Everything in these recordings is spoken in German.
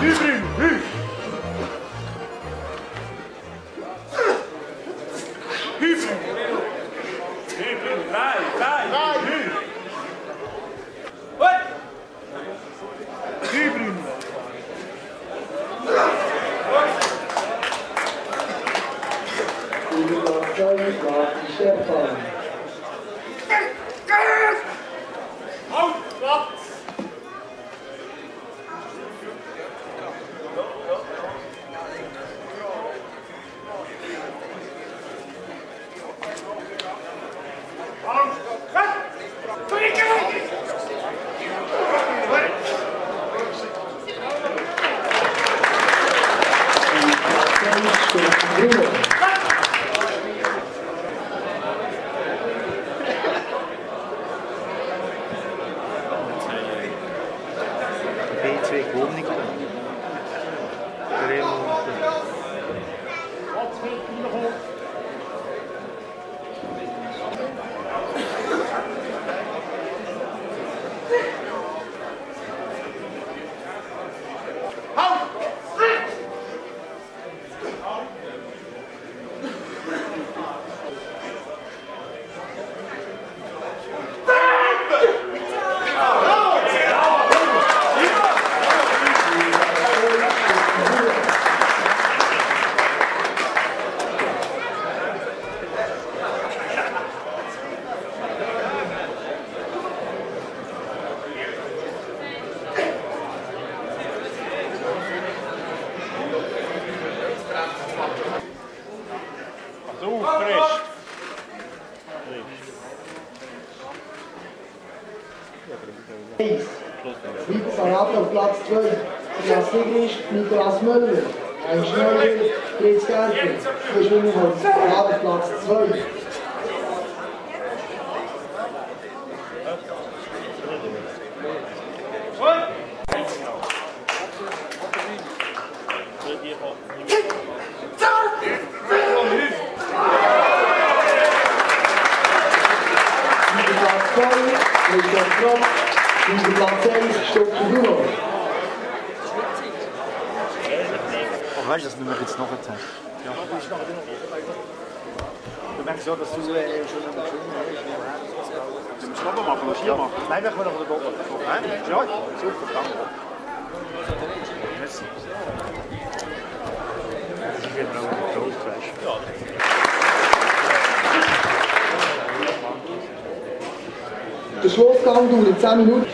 Salat auf Platz 2. Tobias Sigrist, Nikolaus Müller. Ein Schneider, Fritz Gerber. Verschwindung auf Platz 2. Und Platz 1 steht für Bruno. Oh, weißt du, dass wir jetzt noch jetzt haben? Ja. Du merkst ja, dass du schon am Schwimmen bist. Sollen wir Schnabel machen oder Skier machen? Nein, wir können noch den Bock machen. Ja, super, danke. Merci. Ich will noch einen Goldflash. Ja. Der Schlussgang dauert 10 Minuten.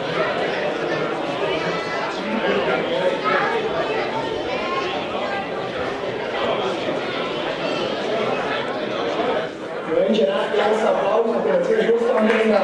Wir wünschen einen recht Applaus für den Schlussgang.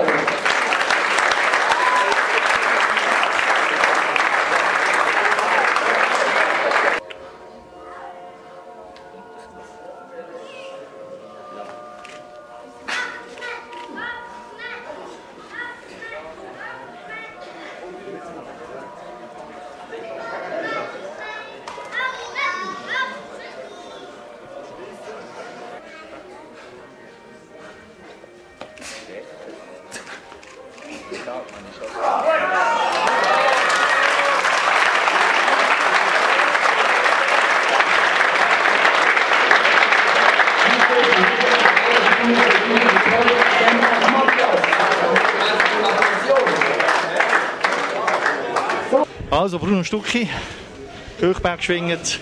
Also Bruno Stucki, Hochberg geschwingt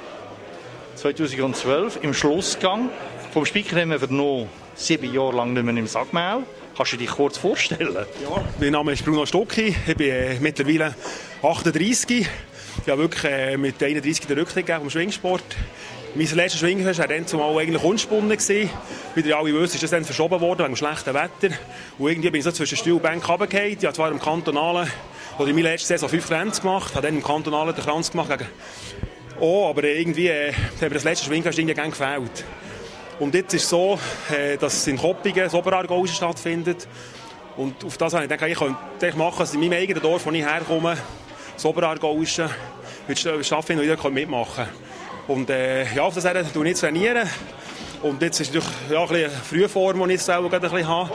2012 im Schlussgang. Vom Speaker haben wir vernommen, 7 Jahre lang nicht mehr im Sackmaul. Kannst du dich kurz vorstellen? Ja, mein Name ist Bruno Stucki, ich bin mittlerweile 38. Ich habe wirklich mit 31 den Rücktritt gegeben vom Schwingsport. Mein letzter Schwingfest war dann zumal eigentlich unspunnen gewesen. Wie ihr alle wisst, ist das dann verschoben worden wegen dem schlechten Wetter. Und irgendwie bin ich so zwischen Stuhl und Bank runtergefallen. Ich habe zwar im Kantonalen, oder in meiner letzten Saison 5 Trends gemacht, habe dann im Kantonalen den Kranz gemacht gegen aber irgendwie hat mir das letzte Schwingfest irgendwie gefehlt. Und jetzt ist es so, dass es in Koppingen, das Oberaargauischen stattfindet. Und auf das habe ich gedacht, ich könnte machen, dass in meinem eigenen Dorf, wo ich herkomme, das Oberaargauische stattfindet und jeder mitmachen kann. Und ja, auf das trainiere ich. Und jetzt ist natürlich ja, ein bisschen eine Frühform, die ich selber gerade ein bisschen habe.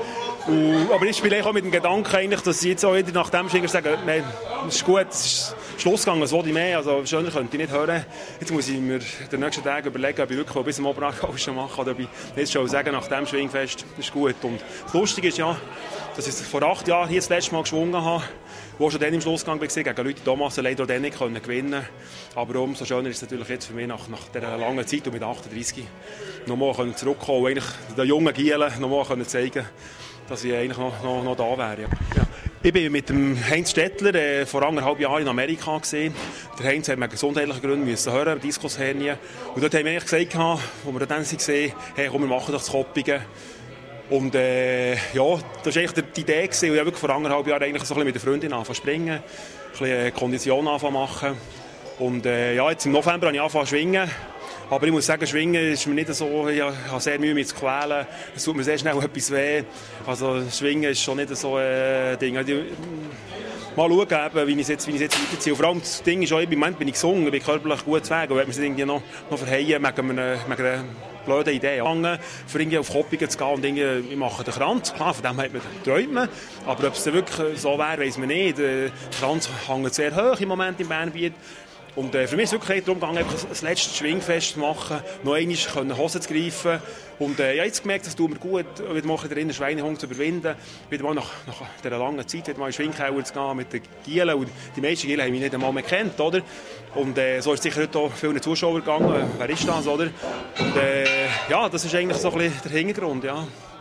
Aber ich spiele auch mit dem Gedanken, eigentlich, dass ich jetzt auch wieder nach dem Schwingen sage, nein, das ist gut, es ist Schlussgang, was will ich mehr, also schöner könnte ich nicht hören. Jetzt muss ich mir den nächsten Tag überlegen, ob ich wirklich bis zum Oberachgau schon mache oder ob ich jetzt schon sagen, nach dem Schwingfest, das ist gut. Und das Lustige ist ja, dass ich vor 8 Jahren hier das letzte Mal geschwungen habe, wo schon dann im Schlussgang war, gegen Leute Thomas leider auch dann nicht gewinnen können. Aber umso schöner ist es natürlich jetzt für mich nach dieser langen Zeit und mit 38 nochmal zurückkommen und eigentlich den jungen Gielen nochmal zeigen, dass ich eigentlich noch da wäre. Ja. Ich bin mit dem Heinz Stettler vor 1,5 Jahren in Amerika gesehen. Der Heinz hat mir gesundheitliche Gründe müssen hören, Diskushernie. Und dort haben wir eigentlich gesagt, als wir dann gesehen, hey, komm, wir machen doch das Koppige. Und ja, das war eigentlich die Idee gewesen. Und ich habe wirklich vor 1,5 Jahren eigentlich so ein bisschen mit der Freundin angefangen zu springen, ein bisschen Kondition angefangen zu machen. Und ja, jetzt im November habe ich angefangen zu schwingen. Aber ich muss sagen, Schwingen ist mir nicht so, ich habe sehr Mühe mit zu quälen. Es tut mir sehr schnell etwas weh. Also Schwingen ist schon nicht so ein Ding. Mal schauen, eben, wie ich es jetzt weiterziehe. Vor allem das Ding ist auch, im Moment bin ich gesungen, bin körperlich gut zu Weg. Und wenn man sich irgendwie noch verheilen wegen einer blöden Idee angefangen, für irgendwie auf Koppingen zu gehen und irgendwie, wir machen den Kranz. Klar, von dem träumt man. Aber ob es dann wirklich so wäre, weiss man nicht. Der Kranz hängt sehr hoch im Moment im Bernbiet. Und für mich ist es wirklich darum gegangen, das letzte Schwingfest zu machen, noch einmal Hosen zu greifen. Und ich habe jetzt gemerkt, das tut mir gut, wieder mal den inneren Schweinehund zu überwinden, wieder mal nach dieser langen Zeit wieder mal in den Schwingkeller zu gehen mit den Gielen. Und die meisten Gielen haben mich nicht einmal mehr gekannt, oder? Und so ist es sicher heute auch vielen Zuschauern gegangen. Wer ist das, oder? Und ja, das ist eigentlich so ein bisschen der Hintergrund, ja.